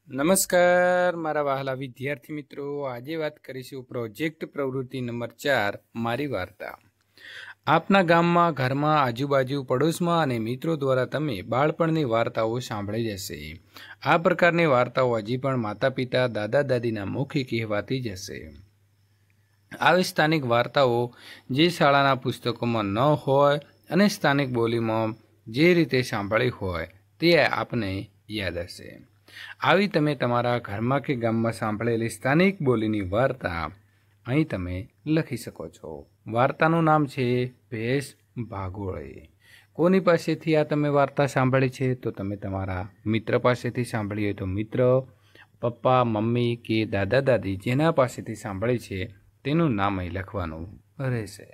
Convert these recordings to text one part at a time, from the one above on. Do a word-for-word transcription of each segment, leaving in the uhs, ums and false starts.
નમસ્કાર મારા વહાલા વિદ્યાર્થી મિત્રો, આજે વાત કરીશું પ્રોજેક્ટ પ્રવૃત્તિ નંબર ચાર મારી વાર્તા। આપના ગામમાં, ઘરમાં, આજુબાજુ, પડોશમાં અને મિત્રો દ્વારા તમે બાળપણની વાર્તાઓ સાંભળી જશે। આ પ્રકારની વાર્તાઓ હજી પણ માતા પિતા, દાદા દાદીના મુખે કહેવાતી જ હશે। આવી સ્થાનિક વાર્તાઓ જે શાળાના પુસ્તકોમાં ન હોય અને સ્થાનિક બોલીમાં જે રીતે સાંભળી હોય તે આપને યાદ હશે। આવી તમે તમારા ઘરમાં કે ગામમાં સાંભળેલી સ્થાનિક બોલીની વાર્તા અહીં તમે લખી શકો છો। વાર્તાનું નામ છે ભેંસ ભાગોળે। કોની પાસેથી આ તમે વાર્તા સાંભળી છે? તો તમે તમારા મિત્ર પાસેથી સાંભળી હોય તો મિત્ર, પપ્પા, મમ્મી કે દાદા દાદી જેના પાસેથી સાંભળી છે તેનું નામ અહીં લખવાનું રહેશે।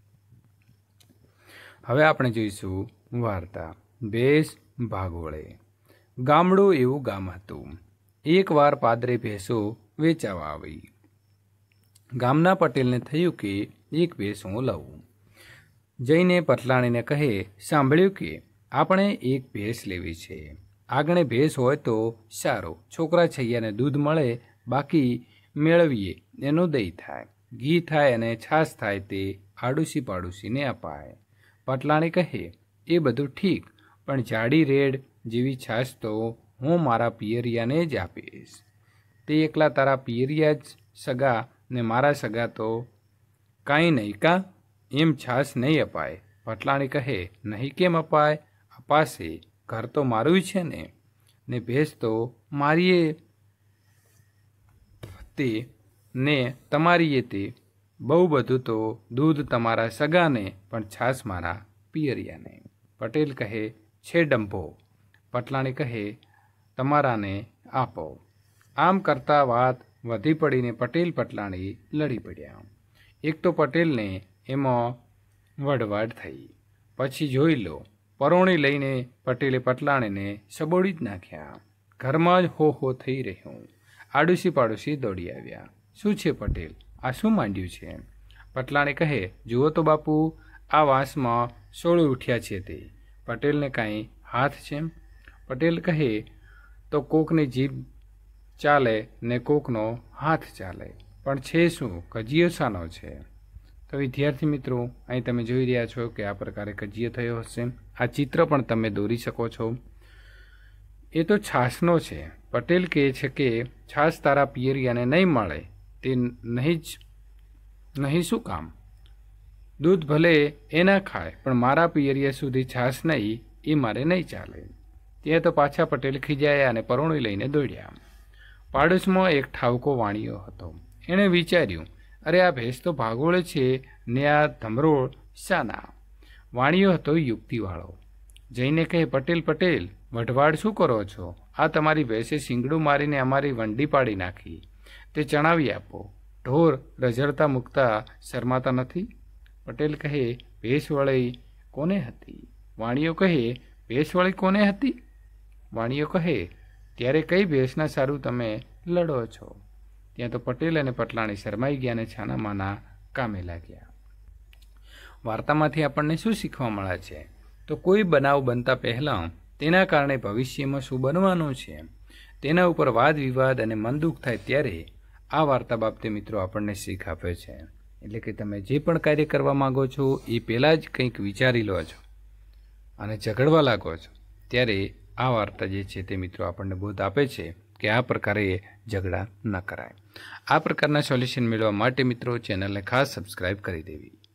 હવે આપણે જોઈશું વાર્તા ભેંસ ભાગોળે। ગામડું એવું ગામ હતું। એકવાર પાદરે ભેંસો વેચાવા આવી। ગામના પટેલને થયું કે એક ભેંસ હું લઉં। જઈને પટલાણીને કહે, સાંભળ્યું કે આપણે એક ભેંસ લેવી છે। આગણે ભેંસ હોય તો સારું, છોકરા છૈયાને દૂધ મળે, બાકી મેળવીએ એનું દહીં થાય, ઘી થાય અને છાશ થાય તે આડોશી પાડોશીને અપાય। પટલાણી કહે, એ બધું ઠીક, પણ જાડી રેડ જેવી છાશ તો હું મારા પિયરિયાને જ આપીશ। તે એકલા તારા પિયરિયા જ સગા ને મારા સગા તો કાંઈ નહીં કાં? એમ છાશ નહીં અપાય। પટલાણી કહે, નહીં કેમ અપાય? અપાશે, ઘર તો મારું છે ને ને ભેંસ તો મારીએ તે ને તમારીએ તે, બહુ બધું તો દૂધ તમારા સગાને પણ છાશ મારા પિયરિયાને। પટેલ કહે, છે ડંભો। પટલાણી કહે, તમારાને આપો। આમ કરતાં વાત વધી પડીને પટેલ પટલાણી લડી પડ્યા। એક તો પટેલને એમાં વઢવાડ થઈ, પછી જોઈ લો, પરોણી લઈને પટેલે પટલાણીને સબોડી જ નાખ્યા। ઘરમાં જ હો હો થઈ રહ્યું। આડોશી પાડોશી દોડી આવ્યા। શું છે પટેલ, આ શું માંડ્યું છે? પટલાણી કહે, જુઓ તો બાપુ, આ વાંસમાં સોળું ઉઠ્યા છે તે પટેલને કાંઈ હાથ છે? પટેલ કહે, તો કોકની જીભ ચાલે ને કોકનો હાથ ચાલે, પણ છે શું? કજિયો શાનો છે? તો વિદ્યાર્થી મિત્રો, અહીં તમે જોઈ રહ્યા છો કે આ પ્રકારે કજિયો થયો હશે। આ ચિત્ર પણ તમે દોરી શકો છો। એ તો છાશનો છે। પટેલ કહે છે કે છાશ તારા પિયરિયાને નહીં મળે તે નહીં જ નહીં શું કામ? દૂધ ભલે એ ના ખાય, પણ મારા પિયરિયા સુધી છાશ નહીં, એ મારે નહીં ચાલે। ત્યાં તો પાછા પટેલ ખીજાયા અને પરોણી લઈને દોડ્યા। પાડોશમાં એક ઠાવકો વાણિયો હતો। એણે વિચાર્યું, અરે આ ભેંસ તો ભાગોળે છે ને આ ધમરોળ શાના? વાણિયો હતો યુક્તિવાળો। જઈને કહે, પટેલ પટેલ, વઢવાડ શું કરો છો? આ તમારી ભેંસે શીંગડું મારીને અમારી વંડી પાડી નાખી, તે જણાવી આપો। ઢોર રઝળતા મૂકતા શરમાતા નથી? પટેલ કહે, ભેંસ વળી કોને હતી? વાણિયો કહે, ભેંસ વળી કોને હતી? વાણિયો કહે, ત્યારે કઈ ભેંસના સારું તમે લડો છો? ત્યાં તો પટેલ અને પટલાણી શરમાઈ ગયા અને છાનામાના કામે લાગ્યા। વાર્તામાંથી આપણને શું શીખવા મળે છે? તો કોઈ બનાવ બનતા પહેલાં તેના કારણે ભવિષ્યમાં શું બનવાનું છે તેના ઉપર વાદ વિવાદ અને મન દુઃખ થાય ત્યારે આ વાર્તા બાબતે મિત્રો આપણને શીખ આપે છે। એટલે કે તમે જે પણ કાર્ય કરવા માગો છો એ પહેલાં જ કંઈક વિચારી લો છો અને ઝઘડવા લાગો છો, ત્યારે આ વાર્તા જે છે તે મિત્રો આપણને બોધ આપે છે કે આ પ્રકારે ઝઘડા ન કરાય। આ પ્રકારના સોલ્યુશન મેળવવા માટે મિત્રો ચેનલને ખાસ સબસ્ક્રાઈબ કરી દેવી।